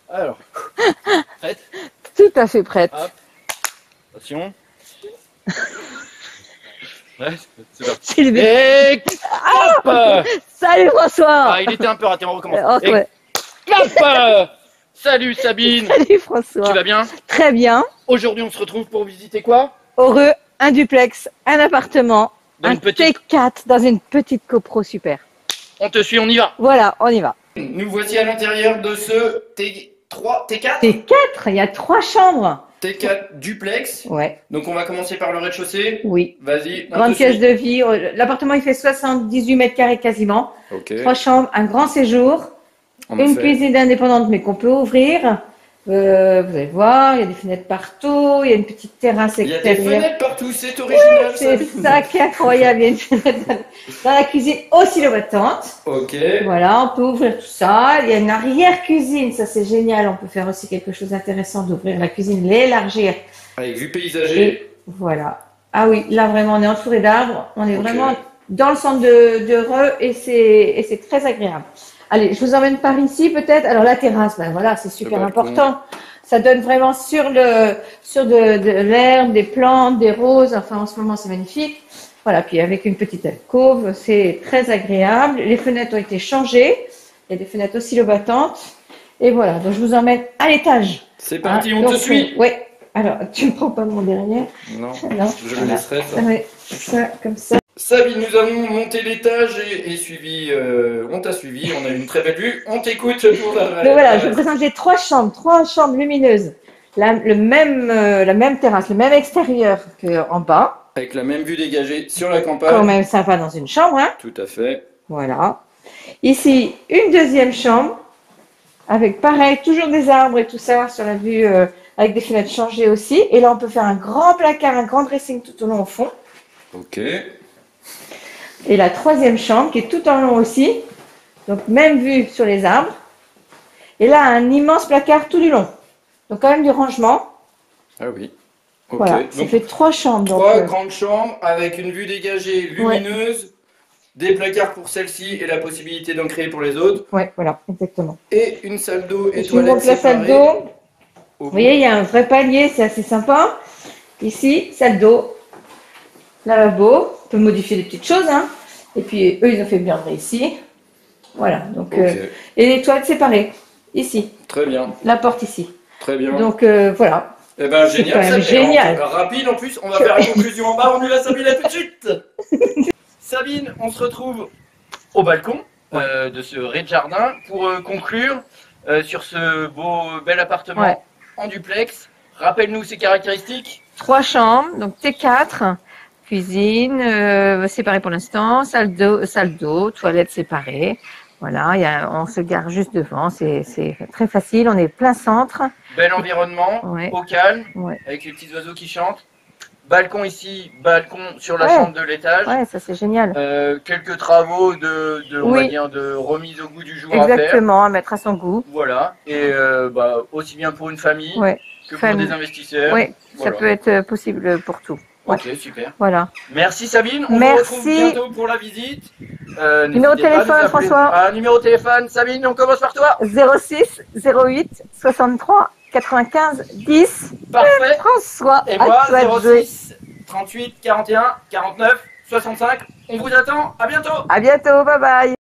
Alors, prête? Tout à fait prête. Hop, attention. Ouais, c'est parti. C'est le bébé. Et hop. Salut François. Ah, il était un peu raté, on recommence. Oh, Et ouais. hop. Salut Sabine. Salut François. Tu vas bien? Très bien. Aujourd'hui, on se retrouve pour visiter quoi? Heureux, un duplex, un appartement, Dans un une petite- T4 dans une petite copro super. On te suit, on y va. Voilà, on y va. Nous voici à l'intérieur de ce T3, T4? T4, il y a 3 chambres. T4 duplex. Ouais, Donc on va commencer par le rez-de-chaussée. oui. Vas-y, on Grande te pièce suit. de vie. L'appartement, il fait 78 mètres carrés quasiment. Ok. 3 chambres, un grand séjour. En Une effet. cuisine indépendante, mais qu'on peut ouvrir. Vous allez voir, il y a des fenêtres partout. Il y a une petite terrasse Il y a des extérieure. fenêtres partout, c'est original. C'est ça qui est incroyable. Il y a une fenêtre dans la cuisine aussi battante. Ok. Voilà, on peut ouvrir tout ça. Il y a une arrière-cuisine, ça c'est génial. On peut faire aussi quelque chose d'intéressant d'ouvrir la cuisine, l'élargir. Avec vue paysagée. Et voilà. Ah oui, là vraiment, on est entouré d'arbres. On est Ok. vraiment dans le centre de Reux et c'est très agréable. Allez, je vous emmène par ici peut-être. Alors la terrasse, ben voilà, c'est super balcon. important. Ça donne vraiment sur de l'herbe, des plantes, des roses. Enfin, en ce moment, c'est magnifique. Voilà, puis avec une petite alcôve, c'est très agréable. Les fenêtres ont été changées. Il y a des fenêtres oscillobattantes. Et voilà, donc je vous emmène à l'étage. C'est parti, on donc, te suit. Oui. Alors, tu ne prends pas mon derrière. Non, Non. je le Voilà. laisserai ça. Ça, ouais, ça, comme ça. Sabine, nous avons monté l'étage et suivi, on t'a suivi, on a eu une très belle vue, on t'écoute pour la... Donc voilà, je vous présente les 3 chambres lumineuses. La même terrasse, le même extérieur qu'en bas. Avec la même vue dégagée sur la Quand campagne. même sympa dans une chambre, hein. Tout à fait. Voilà. Ici, une deuxième chambre. Avec pareil, toujours des arbres et tout ça sur la vue, avec des fenêtres changées aussi. Et là, on peut faire un grand placard, un grand dressing tout au long au fond. Ok. Et la troisième chambre qui est tout en long aussi. Donc, même vue sur les arbres. Et là, un immense placard tout du long. Donc, quand même du rangement. Ah oui. Ok. Voilà, ça Donc, fait 3 chambres. Donc, trois grandes chambres avec une vue dégagée lumineuse, des placards pour celle-ci et la possibilité d'en créer pour les autres. ouais, voilà, exactement. Et une salle d'eau et Je vous toilettes montre la salle séparées. d'eau. Au Vous voyez, il y a un vrai palier, c'est assez sympa. Ici, salle d'eau, lavabo. On peut modifier des petites choses, hein. Et puis, eux, ils ont fait bien vrai ici. Voilà, donc, Ok. et les toilettes séparées. Ici, Très bien. la porte ici. Très bien. Donc, voilà. Eh ben C'est génial, quand même ça fait génial. rapide en plus, on va faire la conclusion en bas, on y va Sabine, à tout de suite. Sabine, on se retrouve au balcon de ce rez-de-jardin pour conclure sur ce bel appartement Ouais. en duplex. Rappelle-nous ses caractéristiques. 3 chambres, donc T4, cuisine séparée pour l'instant, salle d'eau, toilettes séparées. Voilà, on se gare juste devant, c'est très facile, on est plein centre. Bel environnement, Ouais. au calme, Ouais, avec les petits oiseaux qui chantent. Balcon ici, balcon sur la Ouais. chambre de l'étage. ouais, ça c'est génial. Quelques travaux on va Oui. dire, de remise au goût du jour à faire. Exactement, à mettre à son goût. Voilà, et aussi bien pour une famille Ouais, que pour Famille. des investisseurs. ouais, Voilà. ça peut être possible pour tout. Ouais. Ok, super. Voilà. Merci Sabine, on Merci. vous retrouve bientôt pour la visite. Numéro de N'hésitez pas à nous téléphone, appeler. François. Ah, numéro de téléphone, Sabine, on commence par toi. 06 08 63 95 10. Parfait. François, Et à moi, toi de jouer. 06 38 41 49 65. On vous attend, à bientôt. À bientôt, bye bye.